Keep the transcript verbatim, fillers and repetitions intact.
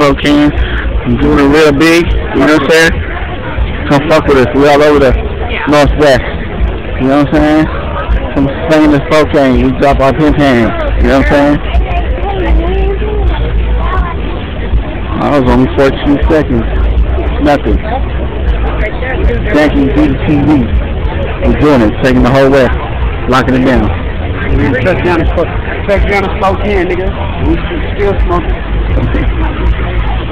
Spokane. I'm doing it real big, you know what I'm saying? Come fuck with us. We all over the Northwest. You know what I'm saying? From Spain to Spokane, we drop our pin pan. You know what I'm saying? I was only fourteen seconds. Nothing. Thank you, D T V. We're doing it, taking the whole West, locking it down. Touch down to Spokane, nigga. We still smoking.